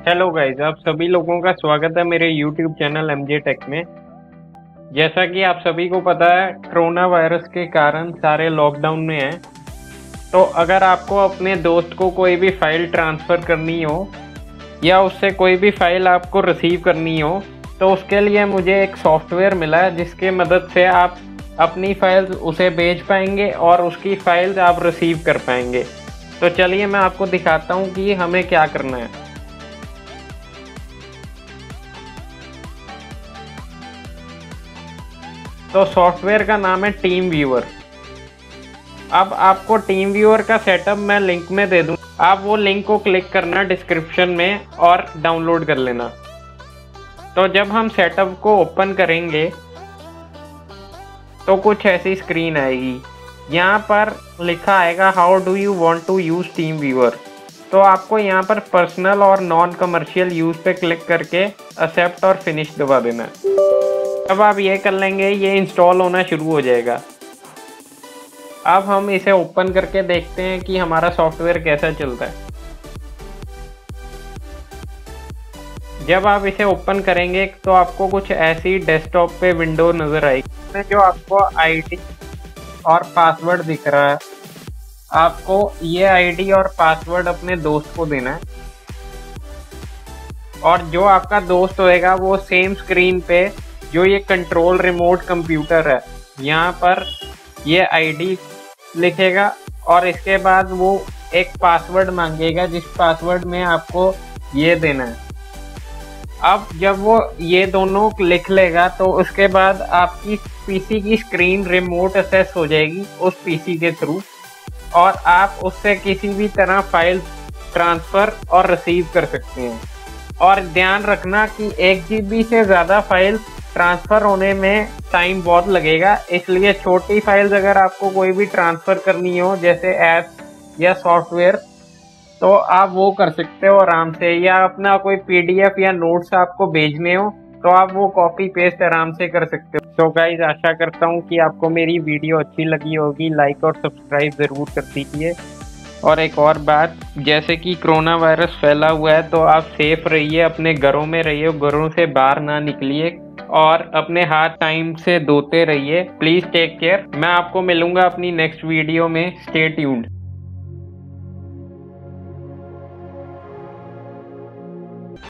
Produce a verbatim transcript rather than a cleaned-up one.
Hello guys, आप सभी लोगों का स्वागत है मेरे यूट्यूब चैनल Mjtech में। जैसा कि आप सभी को पता है, कोरोना वायरस के कारण सारे लॉकडाउन में हैं। तो अगर आपको अपने दोस्त को कोई भी फाइल ट्रांसफ़र करनी हो या उससे कोई भी फाइल आपको रिसीव करनी हो, तो उसके लिए मुझे एक सॉफ्टवेयर मिला है जिसके मदद से आप अपनी फाइल्स उसे भेज पाएंगे और उसकी फाइल्स आप रिसीव कर पाएंगे। तो चलिए मैं आपको दिखाता हूँ कि हमें क्या करना है। तो सॉफ्टवेयर का नाम है टीम व्यूअर। अब आपको टीम व्यूअर का सेटअप मैं लिंक में दे दूं, आप वो लिंक को क्लिक करना डिस्क्रिप्शन में और डाउनलोड कर लेना। तो जब हम सेटअप को ओपन करेंगे तो कुछ ऐसी स्क्रीन आएगी। यहाँ पर लिखा आएगा how do you want to use TeamViewer. तो आपको यहाँ पर पर्सनल और नॉन कमर्शियल यूज़ पे क्लिक करके एक्सेप्ट और फिनिश दबा देना है। अब आप ये कर लेंगे, ये इंस्टॉल होना शुरू हो जाएगा। अब हम इसे ओपन करके देखते हैं कि हमारा सॉफ्टवेयर कैसा चलता है। जब आप इसे ओपन करेंगे तो आपको कुछ ऐसी डेस्कटॉप पे विंडो नज़र आएगी, इसमें जो आपको आईडी और पासवर्ड दिख रहा है, आपको ये आईडी और पासवर्ड अपने दोस्त को देना है। और जो आपका दोस्त होएगा वो सेम स्क्रीन पे जो ये कंट्रोल रिमोट कंप्यूटर है, यहाँ पर ये आईडी लिखेगा और इसके बाद वो एक पासवर्ड मांगेगा जिस पासवर्ड में आपको ये देना है। अब जब वो ये दोनों लिख लेगा तो उसके बाद आपकी पीसी की स्क्रीन रिमोट एक्सेस हो जाएगी उस पीसी के थ्रू और आप उससे किसी भी तरह फाइल ट्रांसफ़र और रिसीव कर सकते हैं। और ध्यान रखना कि एक जीबी से ज़्यादा फाइल ट्रांसफ़र होने में टाइम बहुत लगेगा, इसलिए छोटी फाइल्स अगर आपको कोई भी ट्रांसफ़र करनी हो जैसे ऐप्स या सॉफ्टवेयर, तो आप वो कर सकते हो आराम से। या अपना कोई पीडीएफ या नोट्स आपको भेजने हो तो आप वो कॉपी पेस्ट आराम से कर सकते हो। तो गाइस, आशा करता हूँ कि आपको मेरी वीडियो अच्छी लगी होगी। लाइक और सब्सक्राइब ज़रूर कर दीजिए। और एक और बात, जैसे कि कोरोना वायरस फैला हुआ है तो आप सेफ रहिए, अपने घरों में रहिए, घरों से बाहर ना निकलिए और अपने हाथ टाइम से धोते रहिए। Please take care. मैं आपको मिलूंगा अपनी नेक्स्ट वीडियो में। Stay tuned.